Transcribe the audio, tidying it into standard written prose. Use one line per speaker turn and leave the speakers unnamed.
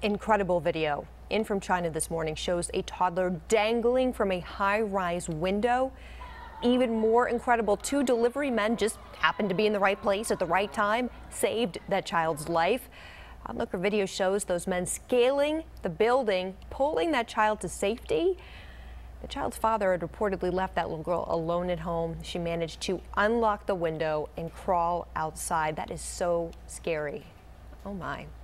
Incredible video in from China this morning shows a toddler dangling from a high-rise window. Even more incredible, two delivery men just happened to be in the right place at the right time, saved that child's life. Onlooker video shows those men scaling the building, pulling that child to safety. The child's father had reportedly left that little girl alone at home. She managed to unlock the window and crawl outside. That is so scary. Oh my.